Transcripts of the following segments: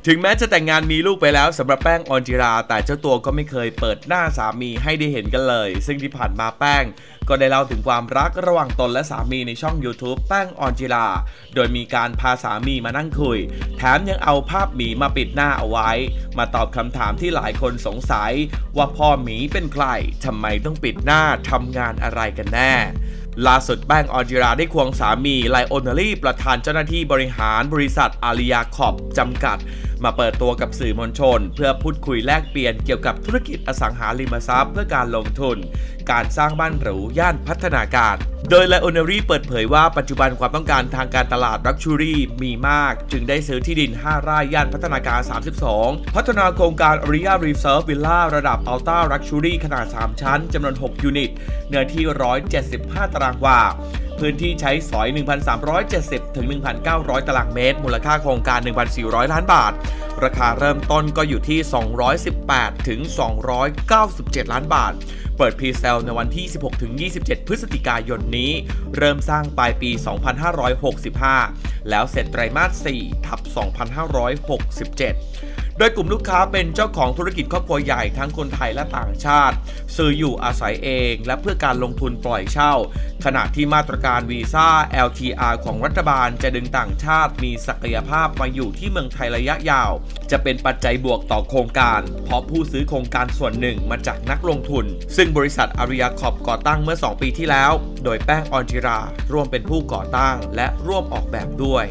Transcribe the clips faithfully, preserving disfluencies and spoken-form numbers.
ถึงแม้จะแต่งงานมีลูกไปแล้วสำหรับแป้งออนจิราแต่เจ้าตัวก็ไม่เคยเปิดหน้าสามีให้ได้เห็นกันเลยซึ่งที่ผ่านมาแป้งก็ได้เล่าถึงความรักระหว่างตนและสามีในช่อง YouTube แป้งออนจิราโดยมีการพาสามีมานั่งคุยแถมยังเอาภาพหมีมาปิดหน้าเอาไว้มาตอบคำถามที่หลายคนสงสัยว่าพ่อหมีเป็นใครทำไมต้องปิดหน้าทำงานอะไรกันแน่ล่าสุดแป้งออนจิราได้ควงสามีไลโอเนลลี่ประธานเจ้าหน้าที่บริหารบริษัทอาริยาคอร์ปจำกัดมาเปิดตัวกับสื่อมวลชนเพื่อพูดคุยแลกเปลี่ยนเกี่ยวกับธุรกิจอสังหาริมทรัพย์เพื่อการลงทุนการสร้างบ้านหรูย่านพัฒนาการโดยไลโอเนลลี่เปิดเผยว่าปัจจุบันความต้องการทางการตลาดลักชัวรี่มีมากจึงได้ซื้อที่ดินห้าไร่ย่านพัฒนาการสามสิบสองพัฒนาโครงการอาริยารีเซิร์ฟวิลล่าระดับอัลต้าลักชัวรี่ขนาดสามชั้นจำนวนหกยูนิตเนื้อที่หนึ่งร้อยเจ็ดสิบห้าตารางวาพื้นที่ใช้สอย หนึ่งพันสามร้อยเจ็ดสิบ ถึง หนึ่งพันเก้าร้อย ตารางเมตรมูลค่าโครงการ หนึ่งพันสี่ร้อย ล้านบาทราคาเริ่มต้นก็อยู่ที่สองร้อยสิบแปด ถึง สองร้อยเก้าสิบเจ็ด ล้านบาทเปิดพรีเซลในวันที่ สิบหก ถึง ยี่สิบเจ็ด พฤศจิกายนนี้เริ่มสร้างปลายปี สองพันห้าร้อยหกสิบห้า แล้วเสร็จไตรมาส สี่ ทับ สองพันห้าร้อยหกสิบเจ็ดโดยกลุ่มลูกค้าเป็นเจ้าของธุรกิจครอบครัวใหญ่ทั้งคนไทยและต่างชาติซื้ออยู่อาศัยเองและเพื่อการลงทุนปล่อยเช่าขณะที่มาตรการวีซ่า แอล ที อาร์ ของรัฐบาลจะดึงต่างชาติมีศักยภาพมาอยู่ที่เมืองไทยระยะยาวจะเป็นปัจจัยบวกต่อโครงการเพราะผู้ซื้อโครงการส่วนหนึ่งมาจากนักลงทุนซึ่งบริษัทอาริยาคอร์ปก่อตั้งเมื่อสองปีที่แล้วโดยแป้งออนจิราร่วมเป็นผู้ก่อตั้งและร่วมออกแบบด้วย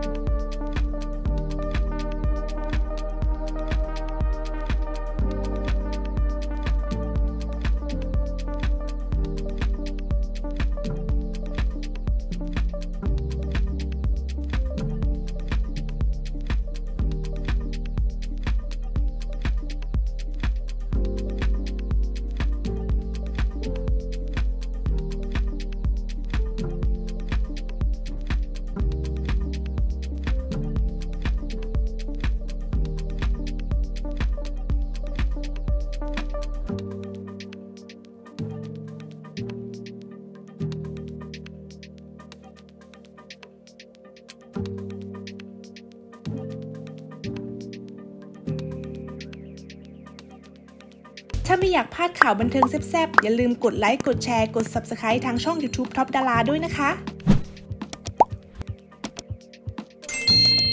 ถ้าไม่อยากพลาดข่าวบันเทิงแซ่บๆอย่าลืมกดไลค์กดแชร์กด ซับสไครบ์ ทางช่อง YouTube ท็อปดาราด้วยนะคะ